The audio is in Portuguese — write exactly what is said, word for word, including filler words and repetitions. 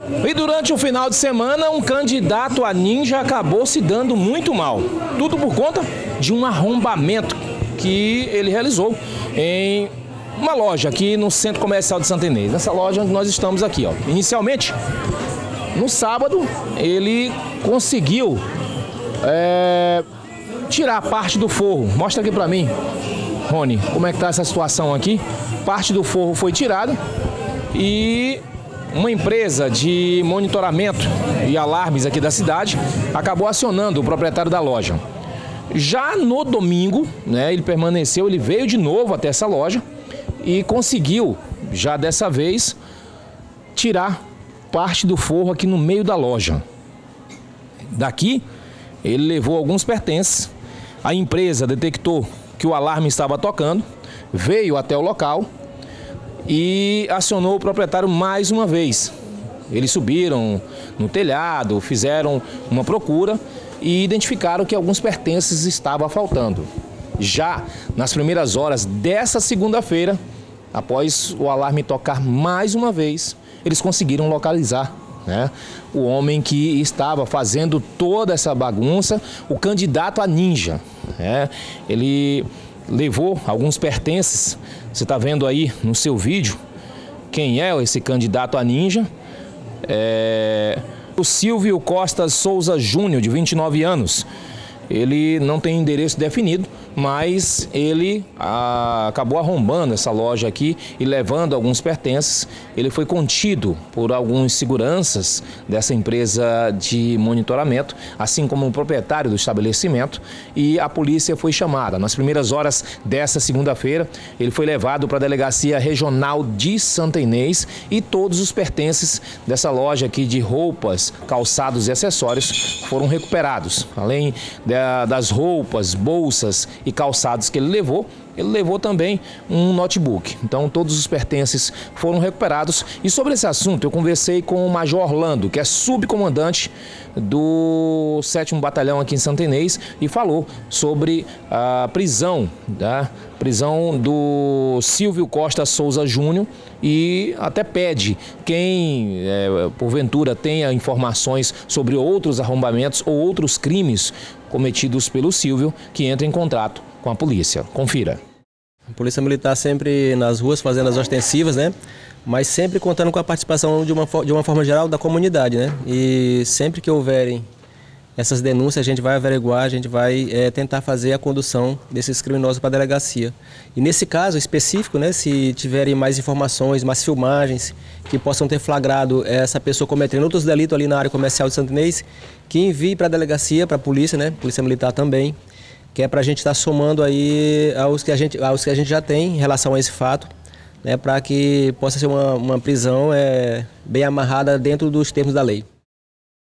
E durante o final de semana, um candidato a ninja acabou se dando muito mal. Tudo por conta de um arrombamento que ele realizou em uma loja aqui no Centro Comercial de Santa Inês. Nessa loja onde nós estamos aqui, ó. Inicialmente, no sábado, ele conseguiu é, tirar parte do forro. Mostra aqui pra mim, Rony, como é que tá essa situação aqui. Parte do forro foi tirada e uma empresa de monitoramento e alarmes aqui da cidade acabou acionando o proprietário da loja. Já no domingo, né, ele permaneceu, ele veio de novo até essa loja e conseguiu, já dessa vez, tirar parte do forro aqui no meio da loja. Daqui, ele levou alguns pertences, a empresa detectou que o alarme estava tocando, veio até o local e acionou o proprietário mais uma vez. Eles subiram no telhado, fizeram uma procura e identificaram que alguns pertences estavam faltando. Já nas primeiras horas dessa segunda-feira, após o alarme tocar mais uma vez, eles conseguiram localizar, né, o homem que estava fazendo toda essa bagunça, o candidato a ninja. Né? Ele levou alguns pertences, você está vendo aí no seu vídeo quem é esse candidato a ninja. É o Silvio Costa Souza Júnior, de vinte e nove anos. Ele não tem endereço definido, mas ele a, acabou arrombando essa loja aqui e levando alguns pertences. Ele foi contido por alguns seguranças dessa empresa de monitoramento, assim como o proprietário do estabelecimento, e a polícia foi chamada. Nas primeiras horas dessa segunda-feira, ele foi levado para a Delegacia Regional de Santa Inês e todos os pertences dessa loja aqui de roupas, calçados e acessórios foram recuperados. Além das roupas, bolsas e calçados que ele levou, ele levou também um notebook. Então todos os pertences foram recuperados. E sobre esse assunto eu conversei com o Major Orlando, que é subcomandante do sétimo Batalhão aqui em Santa Inês, e falou sobre a prisão, tá? prisão do Silvio Costa Souza Júnior, e até pede quem, é, porventura, tenha informações sobre outros arrombamentos ou outros crimes cometidos pelo Silvio, que entre em contato com a polícia. Confira. A Polícia Militar sempre nas ruas fazendo as ostensivas, né? Mas sempre contando com a participação de uma, de uma forma geral da comunidade, né? E sempre que houverem essas denúncias, a gente vai averiguar, a gente vai é, tentar fazer a condução desses criminosos para a delegacia. E nesse caso específico, né, se tiverem mais informações, mais filmagens que possam ter flagrado essa pessoa cometendo outros delitos ali na área comercial de Santa Inês, que envie para a delegacia, para a polícia, né, Polícia Militar também, que é para a gente estar somando aí aos que a gente, aos que a gente já tem em relação a esse fato, né, para que possa ser uma, uma prisão é, bem amarrada dentro dos termos da lei.